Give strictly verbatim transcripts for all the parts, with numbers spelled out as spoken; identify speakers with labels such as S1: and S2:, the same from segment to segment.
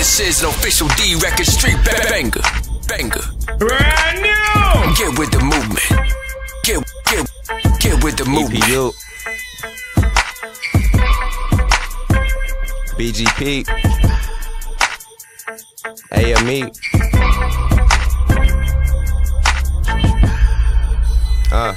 S1: This is an official D Record Street banger. Banger.
S2: Brand new!
S1: Get with the movement. Get, get, get with the movement.
S3: E P U. B G P. A M E. Uh.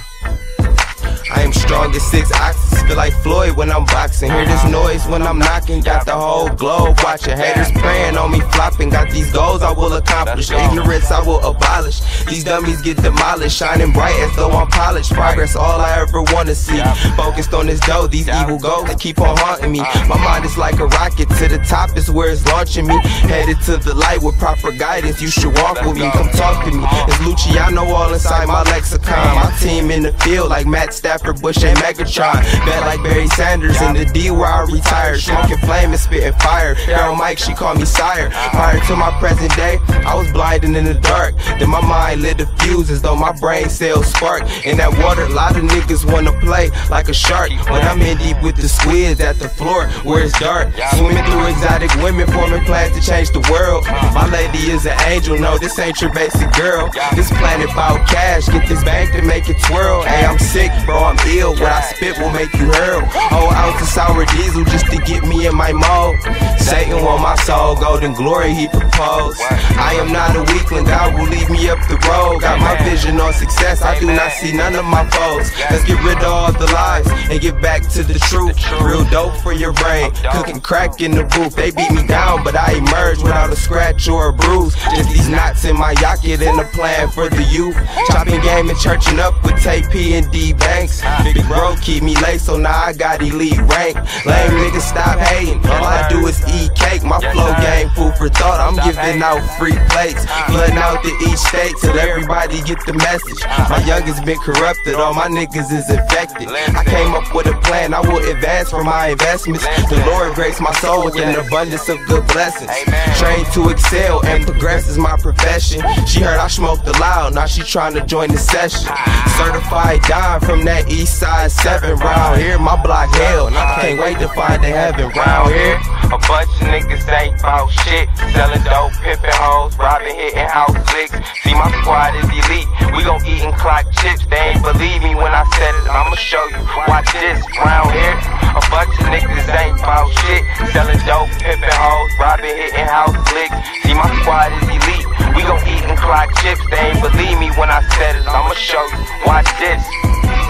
S3: I am strong as six oxes, feel like Floyd when I'm boxing. Hear this noise when I'm knocking, got the whole globe watching. Haters praying on me flopping, got these goals I will accomplish. Ignorance I will abolish, these dummies get demolished. Shining bright as though I'm polished, progress all I ever wanna see. Focused on this dough, these evil goals keep on haunting me. My mind is like a rocket, to the top is where it's launching me. Headed to the light with proper guidance, you should walk with me, come talk to me. It's Luciano all inside my lexicon. My team in the field like Matt Stafford, Bush and Megatron. Bet like Barry Sanders in the D where I retired. Smoking flame and spitting fire. Here on mic, she called me sire. Prior to my present day, I was blinding in the dark. Then my mind lit the fuse as though my brain cells spark. In that water, a lot of niggas wanna play like a shark. When I'm in deep with the squids at the floor where it's dark. Swimming through exotic women, forming plans to change the world. My lady is an angel, no, this ain't your basic girl. This planet bout cash, get this bank to make it twirl. Hey, I'm sick, bro, I'm ill. What I spit will make you hurl. Whole ounce of sour diesel just to get me in my mode. Satan want my soul, golden glory he proposed. I am not a weakling, God will lead me up the road. Got my vision on success, I do not see none of my foes. Let's get rid of all the lies and get back to the truth. Real dope for your brain, cooking crack in the booth. They beat me down, but I emerged without a scratch or a bruise. Just these knots in my yacht and a plan for the youth. Chopping game and churching up with Tay P and D Banks. Big bro keep me late, so now I got elite rank. Lame niggas stop hating, all I do is eat cake. My flow game food for thought, I'm giving out free plates. Flooding out to each state till everybody get the message. My youngest been corrupted, all my niggas is infected. I came up with a plan, I will advance for my investments. The Lord grace my soul with an abundance of good blessings. Trained to excel and progress is my profession. She heard I smoked the loud, now she trying to join the session. Certified dime from that east side seven round here. My block hell, and I can't wait to find the heaven round here.
S4: A bunch of niggas ain't bout shit. Selling dope, pimping hoes, robbing, hitting house licks. See, my squad is elite. We gon' eat and clock chips. They ain't believe me when I said it. I'ma show you. Watch this round here. A bunch of niggas ain't bout shit. Selling dope, pimping hoes, robbing, hitting house licks. See, my squad is elite. We gon' eat and clock chips. They ain't believe me when I said it. I'ma show you. Watch this.